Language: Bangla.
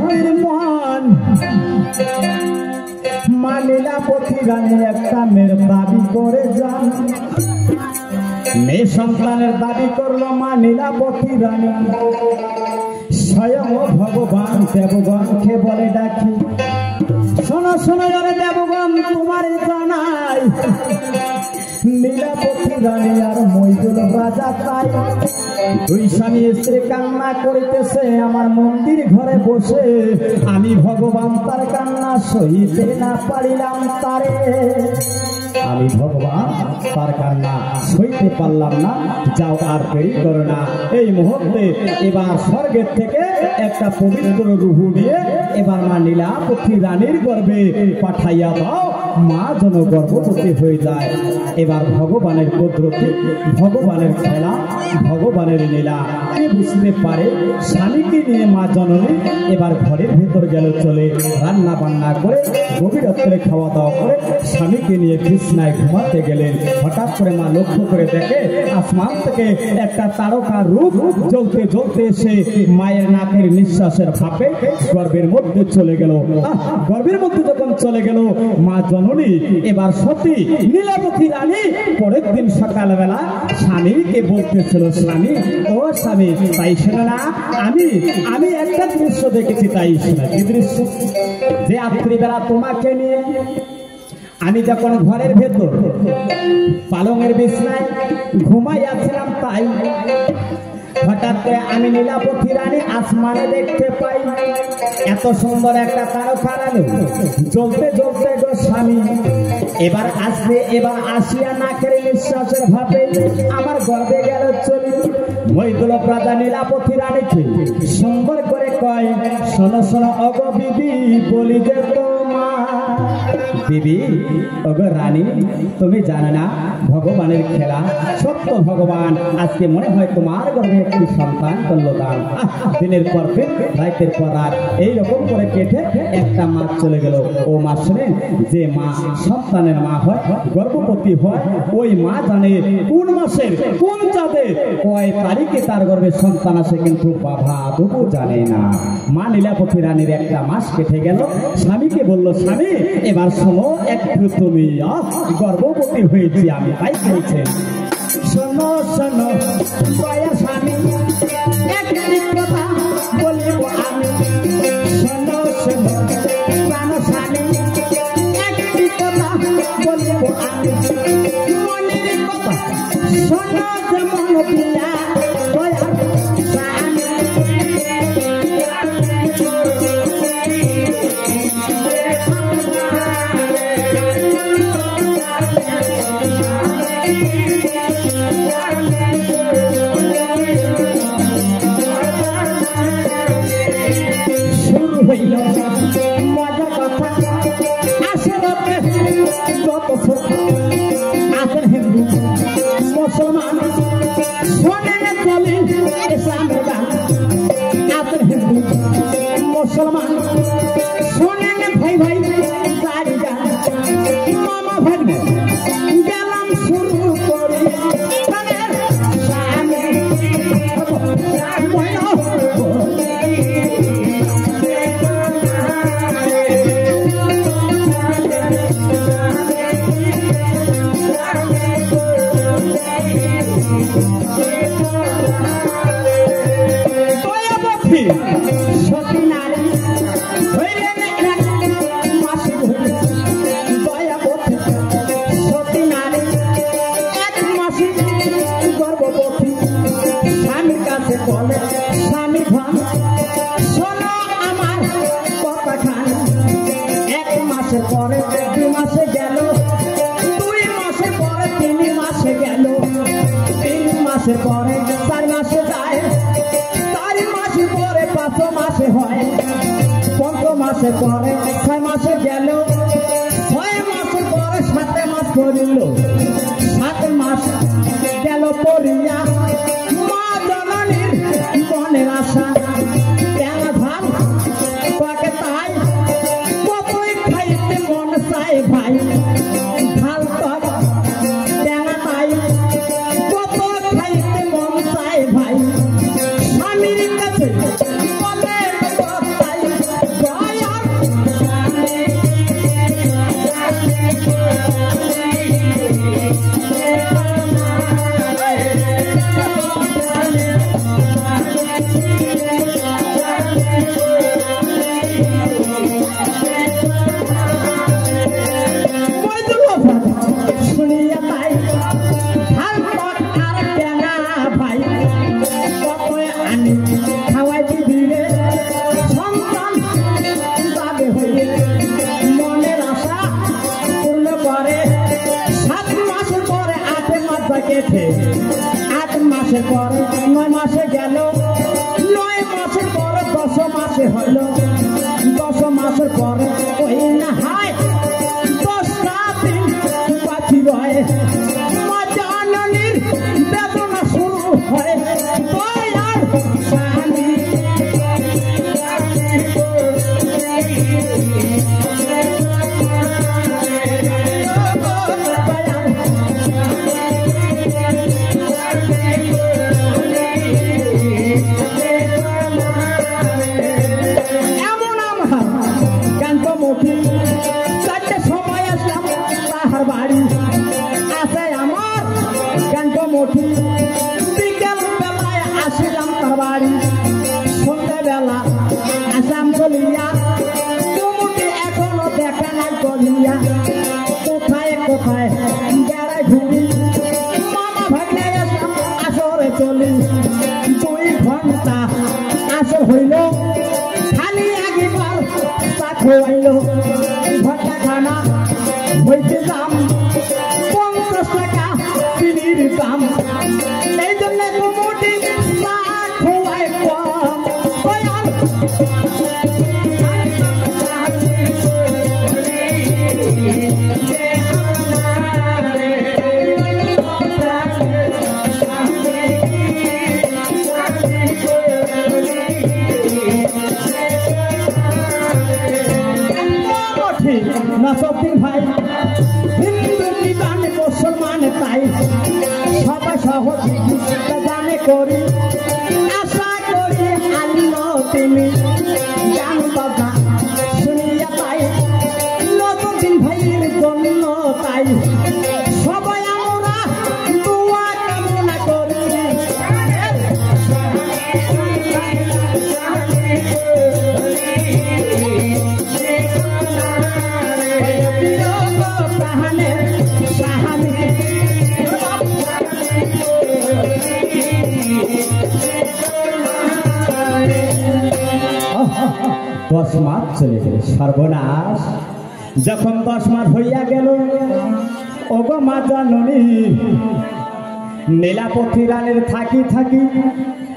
ভক্তির মন মা লীলাবতী রানী একটা মেয়ের দাবি করে যান মেয়ে সন্তানের দাবি করলো মা লীলাবতী রানী স্বয়ং ভগবান দেবগণকে বলে ডাকি শোনো শোনো রে দেবগণ তোমার জানাই লীলাবতী রানী আর মইদুল রাজা তাই দুই স্বামী স্ত্রী কান্না করিতেছে আমার মন্দির ঘরে বসে আমি ভগবান তার কান্না সহিতে না পারিলাম তারে আমি ভগবান তার কান্না সইতে পারলাম না যাও আর দেরি করো না এই মুহূর্তে এবার স্বর্গের থেকে একটা পবিত্র রূহ নিয়ে এবার মা লীলাবতী রানীর গর্ভে পাঠাইয়া দাও মা যেন গর্ভবতী হয়ে যায় এবার ভগবানের কুদরতি ভগবানের খেলা ভগবানের লীলা কে বুঝতে পারে স্বামীকে নিয়ে মা জননী এবার ঘরের ভেতর গেল চলে রান্না বান্না করে গভীর রাত্রে খাওয়া দাওয়া করে স্বামীকে নিয়ে বিছনায় ঘুমাতে গেলেন হঠাৎ করে মা লক্ষ্য করে দেখে আসমান থেকে একটা তারকার রূপ জ্বলতে জ্বলতে এসে মায়ের নাকের নিঃশ্বাসের ভাপে গর্ভের মধ্যে চলে গেল গর্ভের মধ্যে যখন চলে গেল মা জননী এবার সতী লীলাবতী রানী পরের দিন সকালবেলা স্বামীকে বলতেছিল স্বামী ও স্বামী তাই শোনো না আমি একটা দৃশ্য দেখেছি তাই শোনা কি দৃশ্য যে রাত্রিবেলা তোমাকে নিয়ে আমি যখন ঘরের ভেতর পালঙের বিছনায় ঘুমাই আছিলাম তাই হঠাৎ করে আমি লীলাবতী রানী আসমানে দেখতে পাই এত সুন্দর একটা তারকা আলো জ্বলতে জ্বলতে গো স্বামী এবার আসবে এবার আসিয়া নাকের নিঃশ্বাসের ভাবে আমার গর্ভে গেল চলি মইদুল রাজা লীলাবতী রানীকে সুন্দর করে কয় শোনো শোনো অগো বিবি বলি যে বিবি ওগো রানী তুমি জানো না ভগবানের খেলা সত্য ভগবান আজকে মনে হয় তোমার গর্ভে একটি সন্তান করলো দান দিনের পর দিন রাতের পর রাত এইরকম করে কেটে একটা মাস চলে গেল ও মা শুনেন যে মা সন্তানের মা হয় গর্ভবতী হয় ওই মা জানে কোন মাসের কোন চাঁদে কয় তারিখে তার গর্ভে সন্তান আসে কিন্তু বাবা তবু জানে না মা লীলাবতী রানীর একটা মাস কেটে গেল স্বামীকে বলল স্বামী এবার শোনো একটু তুমি গর্ভবতী হয়েছি আমি তাই বলছেন শোনো শোনো দয়া স্বামী একটি কথা বলিব আমি শোনো শোনো প্রাণ স্বামী একটি কথা বলিব আমি মনের কথা শোনো যেমন পিলা দয়া স্বামী মুসলমান শোনেন চলে ইসলামের গান আপনার হিন্দু মুসলমান শোনেন ভাই ভাই গাড়ি গান মামা ভাই গেলাম শুরু করে সতী নারী দয়াবতী সতী নারী এক মাসে গর্ভবতী স্বামীর কাছে বলে স্বামী ভান শোনো আমার কথা খান এক মাসের পরে 2 মাসে গেল 2 মাসের পরে 3 মাসে গেল 3 মাসের পরে 4 মাসে যায় 4 মাসের পরে 5 মাসে হয় 5 মাসের পরে 6 মাসে গেল 6 মাসের পরে 7 মাস করিল 7 মাস গেল পড়িয়া মা জননীর মনের আশা তেনা ধান তাকে তাই কতই খাইতে মন চাই ভাই ঢাল তক তেনা তাই কত খাইতে মন চাই ভাই স্বামীর কাছে বলে তাই মাসের পর 9 মাসে গেল, 9 মাসের পর 10 মাসে হইল, 10 মাসের পর ওই না হায় 10টা দিন বাকি রয়, মা জননীর বেদনা শুরু হয়, দয়ার স্বামী বিকেল বেলায় আসিলাম তার বাড়ি, সন্ধ্যাবেলা আসাম চলিয়া, কুমুটি এখনো দেখা নাই করিয়া, কোথায় কোথায় বেড়ায় ঘুরি, মামা ভাগ্নে আসলাম আসরে চলি, 2 ঘন্টা আসর হইল, খালি একবার চা খোয়াইল, ঘন্টা খানা হইতে দাম 50 টাকা চিনির দাম, এই জন্য কুমুটি চা খোয়ায় কম, দয়াল নাসরউদ্দিন ভাই হিন্দু কি জানে মুসলমান তাই, সবাই সহযোগিতা জানে করি, আশা করি আল্লাহ তুমি জান বাবা শুনিয়া তাই, নতুন ভাইয়ের জন্য তাই সবাই আমরা দোয়া কামনা করি, দশ মাস চলে গেল, সর্বনাশ। যখন 10 মাস হইয়া গেল, ওগো মা জননী নীলাপতি রানীর থাকি থাকি